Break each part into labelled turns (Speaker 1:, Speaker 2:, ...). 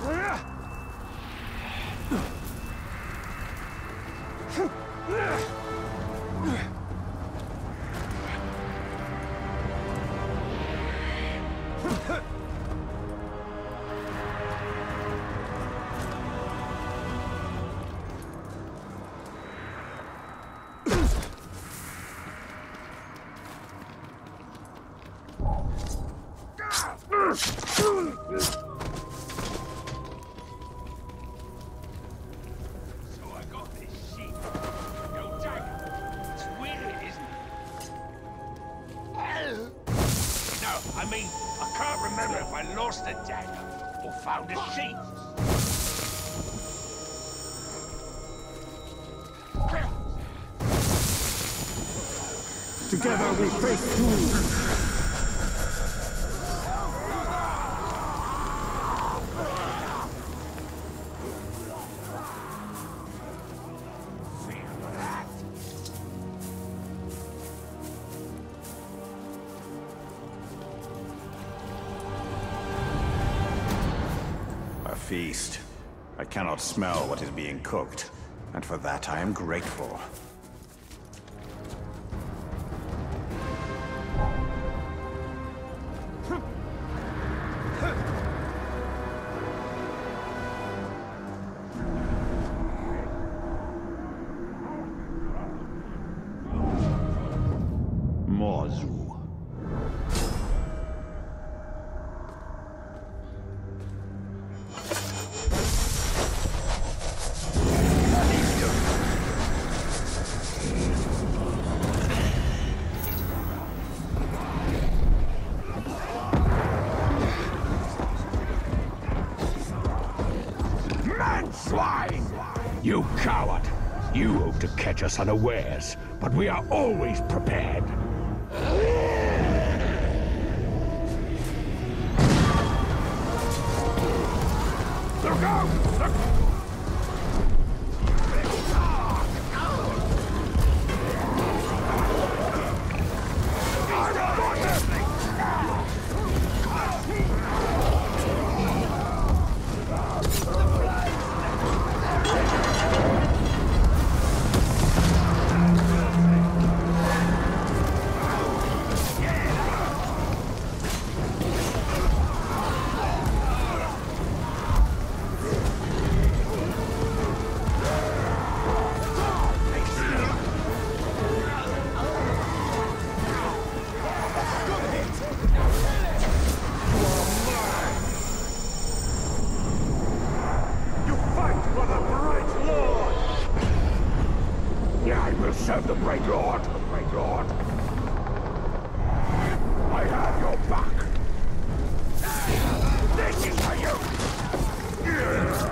Speaker 1: I mean, I can't remember if I lost a dagger or found a sheep.
Speaker 2: Together we face doom.
Speaker 3: Feast. I cannot smell what is being cooked, and for that I am grateful. Mozu.
Speaker 1: You coward! You hope to catch us unawares, but we are always prepared. Look out! Look! Serve the Great Lord! The Great Lord! I have your back! This is for you!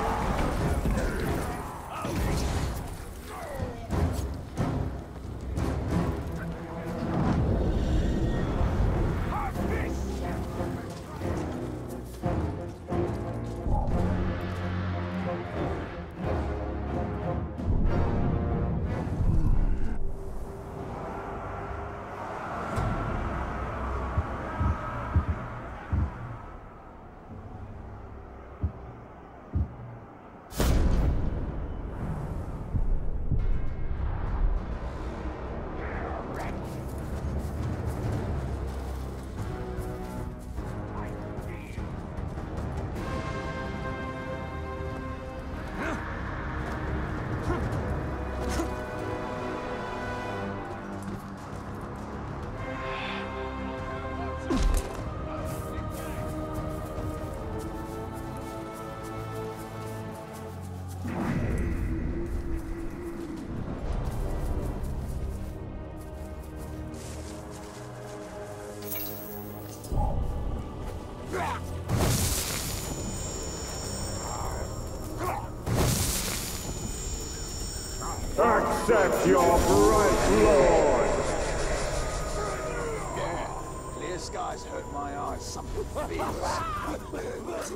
Speaker 2: Accept your bright lord!
Speaker 4: Yeah, clear skies hurt my eyes. Something fierce.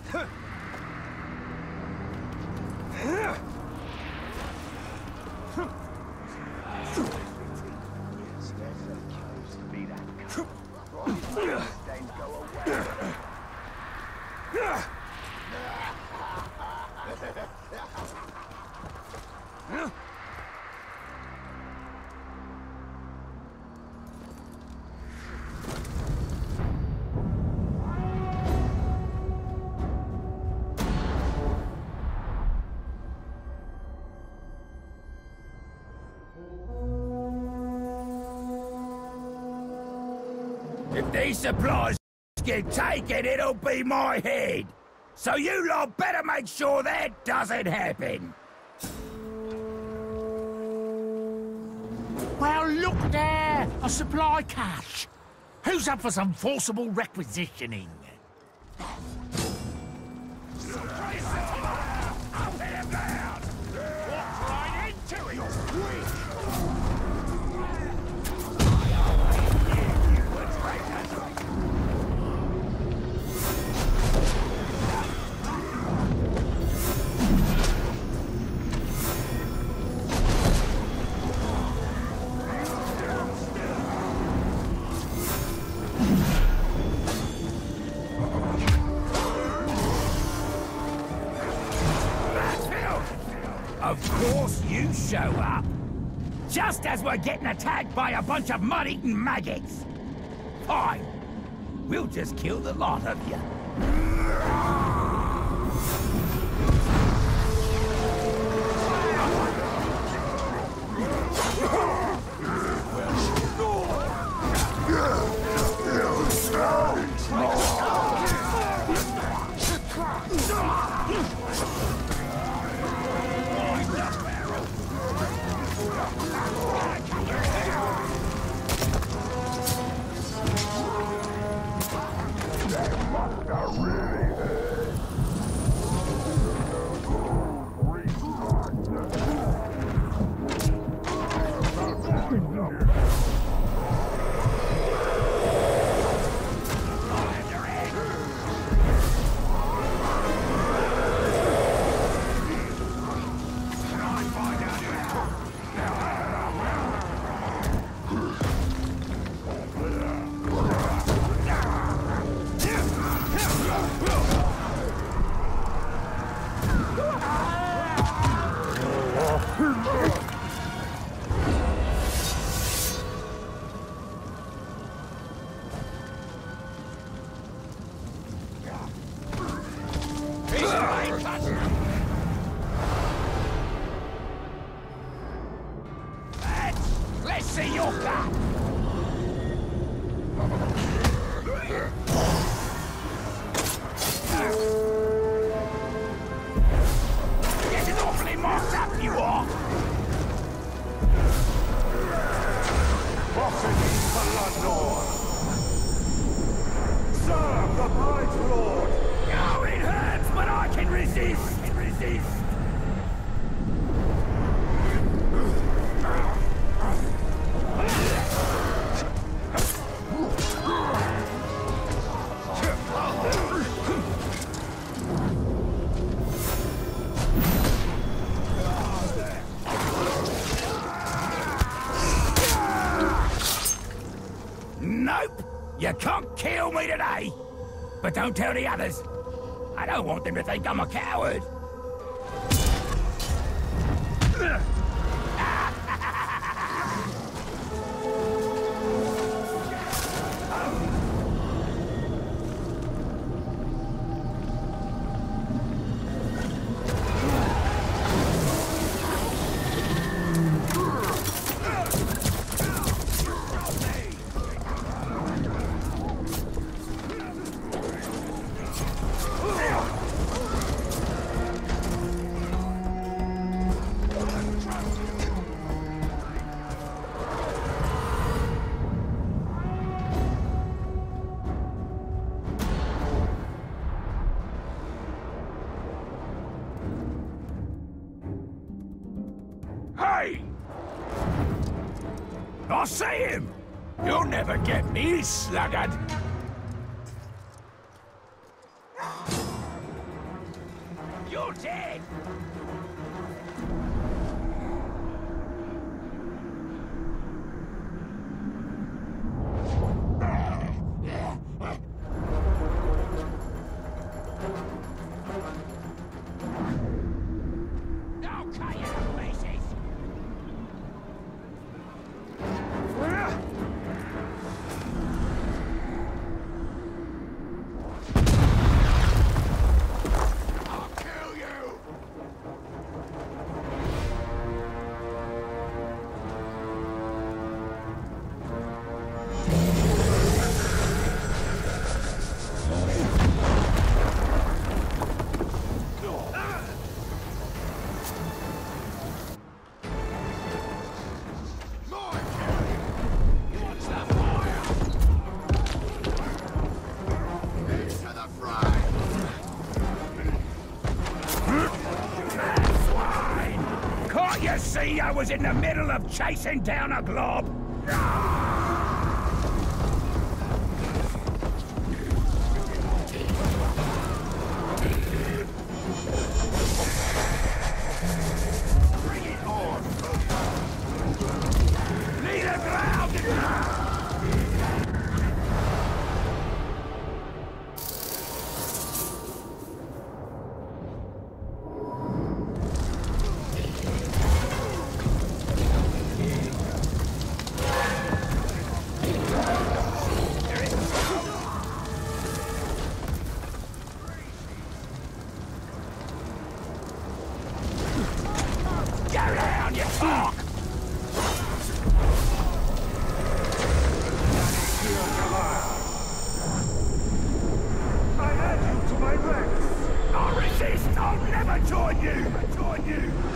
Speaker 5: If these supplies get taken, it'll be my head. So you lot better make sure that doesn't happen.
Speaker 6: Well, look there! A supply cache. Who's up for some forcible requisitioning?
Speaker 5: Of course you show up. Just as we're getting attacked by a bunch of mud-eaten maggots. Fine. We'll just kill the lot of you. Let's see your gun! Getting awfully marked up, you are!
Speaker 2: Serve the Bright Lord!
Speaker 5: Oh, it hurts, but I can resist! Nope! You can't kill me today! But don't tell the others. I don't want them to think I'm a coward. Hey! I see him! You'll never get me, sluggard! You're dead! Okay, you pieces!
Speaker 4: I'll kill you!
Speaker 5: Can't you see I was in the middle of chasing down a glob?
Speaker 4: Bring it on!
Speaker 5: Lead the ground! Go down, you talk!
Speaker 2: I add you to my ranks!
Speaker 5: I'll resist! I'll never join you!